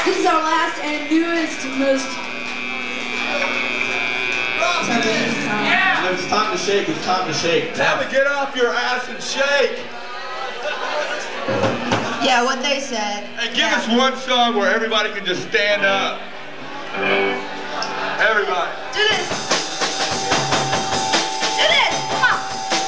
This is our last and newest, most... Yeah. It's time to shake, it's time to shake. Time to get off your ass and shake. Yeah, what they said. And give us one song where everybody can just stand up. Everybody. Do this. Do this. Come on.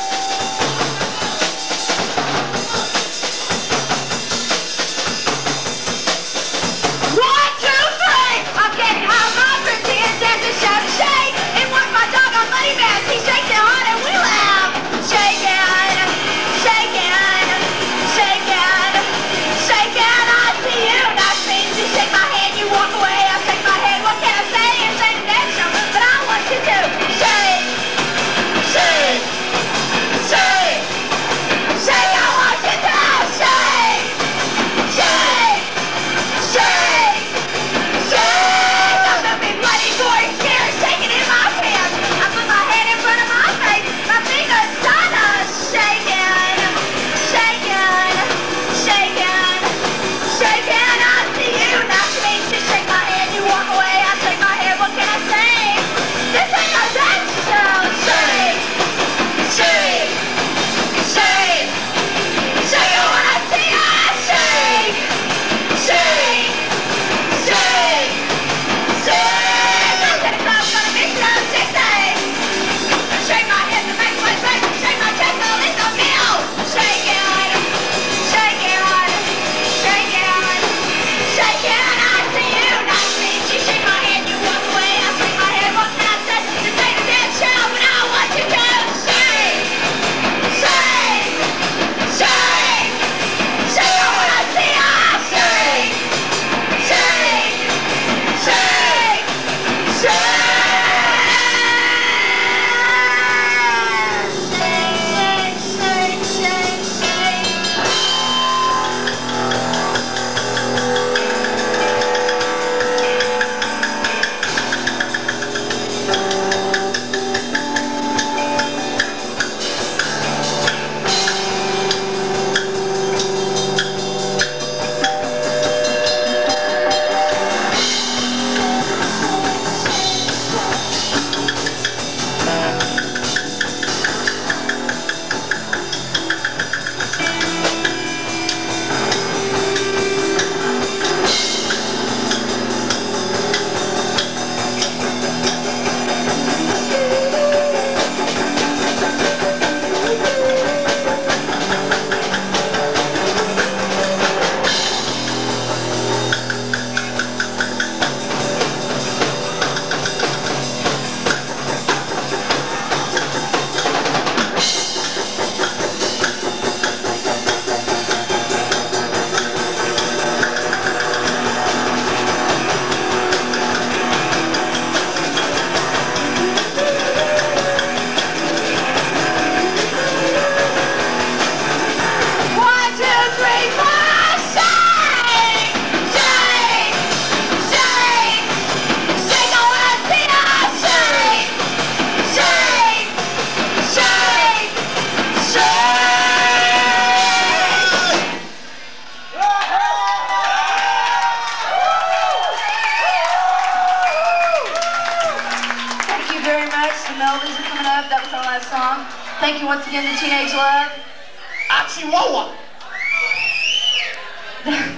One, two, three. I'm getting high, my pretty and dance and shout and shake. And once my dog on money bags, he shakes it hard and we laugh. Shaking, shaking, shaking, shaking. I see you, not means you shake my hand, you walk away. I shake my head. What can I say? It's ain't a dance show, but I want you to shake, shake, shake, shake. I want you to shake, shake, shake, shake. I'm moving bloody, gory, scary, shaking in my pants. I put my head in front of my face, my fingers kinda shaking, shaking, shaking, shaking. I see you, not means to shake my hand, you walk away. I shake my head. What can I say? This ain't no dance show. Shake, shake, shake, shake. I wanna see you shake, shake, shake, shake. I'm gonna go, gonna mix it up, shake, shake. Shake my head to make my face, shake my chest, so it's a meal. Shake it, shake it, shake it, shake it. I see you, not me. You shake my hand, you walk away. I shake my head. What can I say? This ain't a dance show, but I want you to shake, shake, shake, shake. I wanna see you shake, shake, shake, shake. One, two, three, four, shake, shake, shake, shake. I wanna see you shake, shake, shake, shake. Thank you very much. The melodies are coming up. That was our last song. Thank you once again to Teenage Love. Achihuahua.